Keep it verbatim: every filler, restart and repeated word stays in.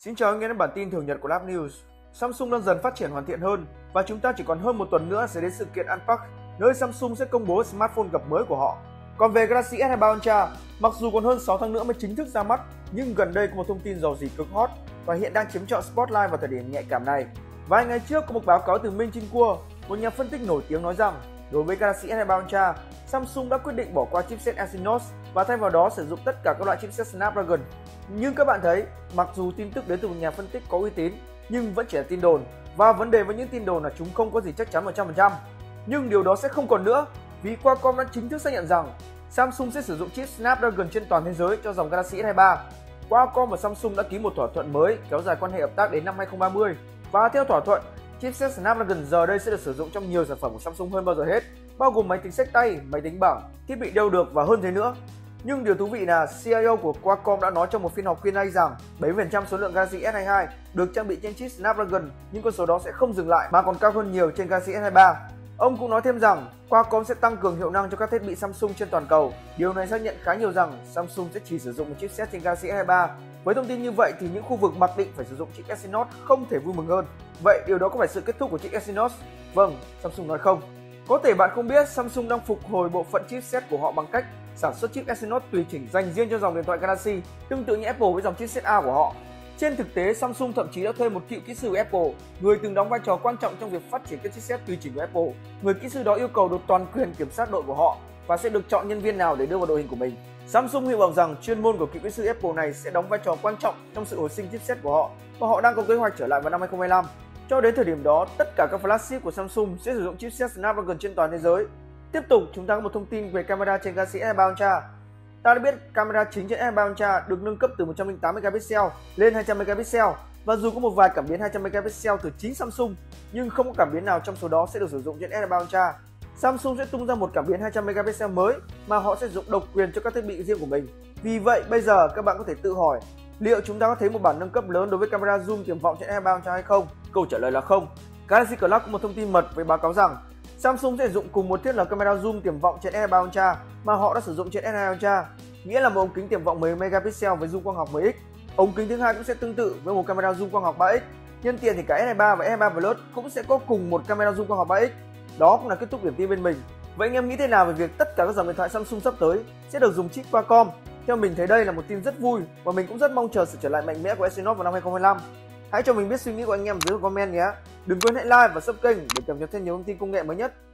Xin chào anh em đến bản tin thường nhật của Lab News. Samsung đang dần phát triển hoàn thiện hơn và chúng ta chỉ còn hơn một tuần nữa sẽ đến sự kiện Unpack, nơi Samsung sẽ công bố smartphone gập mới của họ. Còn về Galaxy S hai mươi ba Ultra, mặc dù còn hơn sáu tháng nữa mới chính thức ra mắt, nhưng gần đây có một thông tin dò dỉ cực hot và hiện đang chiếm trọn spotlight vào thời điểm nhạy cảm này. Vài ngày trước có một báo cáo từ Minh Chin Kuo, một nhà phân tích nổi tiếng nói rằng đối với Galaxy S hai mươi ba Ultra, Samsung đã quyết định bỏ qua chipset Exynos và thay vào đó sử dụng tất cả các loại chipset Snapdragon. Nhưng các bạn thấy, mặc dù tin tức đến từ một nhà phân tích có uy tín, nhưng vẫn chỉ là tin đồn, và vấn đề với những tin đồn là chúng không có gì chắc chắn một trăm phần trăm. Nhưng điều đó sẽ không còn nữa, vì Qualcomm đã chính thức xác nhận rằng Samsung sẽ sử dụng chip Snapdragon trên toàn thế giới cho dòng Galaxy S hai mươi ba. Qualcomm và Samsung đã ký một thỏa thuận mới kéo dài quan hệ hợp tác đến năm hai không ba không, và theo thỏa thuận, chipset Snapdragon giờ đây sẽ được sử dụng trong nhiều sản phẩm của Samsung hơn bao giờ hết, bao gồm máy tính xách tay, máy tính bảng, thiết bị đeo được và hơn thế nữa. Nhưng điều thú vị là xê i ô của Qualcomm đã nói trong một phiên họp Q and A rằng bảy mươi phần trăm số lượng Galaxy S hai mươi hai được trang bị trên chip Snapdragon, nhưng con số đó sẽ không dừng lại mà còn cao hơn nhiều trên Galaxy S hai mươi ba. Ông cũng nói thêm rằng Qualcomm sẽ tăng cường hiệu năng cho các thiết bị Samsung trên toàn cầu. Điều này xác nhận khá nhiều rằng Samsung sẽ chỉ sử dụng một chipset trên Galaxy S hai mươi ba. Với thông tin như vậy thì những khu vực mặc định phải sử dụng chip Exynos không thể vui mừng hơn. Vậy điều đó có phải sự kết thúc của chip Exynos? Vâng, Samsung nói không. Có thể bạn không biết, Samsung đang phục hồi bộ phận chipset của họ bằng cách sản xuất chip Exynos tùy chỉnh dành riêng cho dòng điện thoại Galaxy, tương tự như Apple với dòng chipset A của họ. Trên thực tế, Samsung thậm chí đã thuê một cựu kỹ sư của Apple, người từng đóng vai trò quan trọng trong việc phát triển các chipset tùy chỉnh của Apple. Người kỹ sư đó yêu cầu được toàn quyền kiểm soát đội của họ và sẽ được chọn nhân viên nào để đưa vào đội hình của mình. Samsung hy vọng rằng chuyên môn của cựu kỹ sư Apple này sẽ đóng vai trò quan trọng trong sự hồi sinh chipset của họ, và họ đang có kế hoạch trở lại vào năm hai không hai lăm. Cho đến thời điểm đó, tất cả các flagship của Samsung sẽ sử dụng chipset Snapdragon trên toàn thế giới. Tiếp tục, chúng ta có một thông tin về camera trên Galaxy S hai mươi ba Ultra. Ta đã biết camera chính trên S hai mươi ba Ultra được nâng cấp từ một trăm lẻ tám megapixel lên hai trăm megapixel, và dù có một vài cảm biến hai trăm megapixel từ chính Samsung, nhưng không có cảm biến nào trong số đó sẽ được sử dụng trên S hai mươi ba Ultra. Samsung sẽ tung ra một cảm biến hai trăm megapixel mới mà họ sẽ sử dụng độc quyền cho các thiết bị riêng của mình. Vì vậy, bây giờ các bạn có thể tự hỏi, liệu chúng ta có thấy một bản nâng cấp lớn đối với camera zoom tiềm vọng trên S hai mươi ba Ultra hay không? Câu trả lời là không. Galaxy Club có một thông tin mật với báo cáo rằng Samsung sẽ sử dụng cùng một thiết lập camera zoom tiềm vọng trên S hai mươi ba Ultra mà họ đã sử dụng trên S hai mươi hai Ultra, nghĩa là một ống kính tiềm vọng mười megapixel với zoom quang học mười x. Ống kính thứ hai cũng sẽ tương tự với một camera zoom quang học ba x. Nhân tiện thì cả S hai mươi ba và S hai mươi ba Plus cũng sẽ có cùng một camera zoom quang học ba x. Đó cũng là kết thúc điểm tin bên mình. Vậy anh em nghĩ thế nào về việc tất cả các dòng điện thoại Samsung sắp tới sẽ được dùng chip Qualcomm? Theo mình thấy đây là một tin rất vui và mình cũng rất mong chờ sự trở lại mạnh mẽ của Exynos vào năm hai không hai lăm. Hãy cho mình biết suy nghĩ của anh em dưới comment nhé. Đừng quên hãy like và subscribe kênh để cập nhật thêm nhiều thông tin công nghệ mới nhất.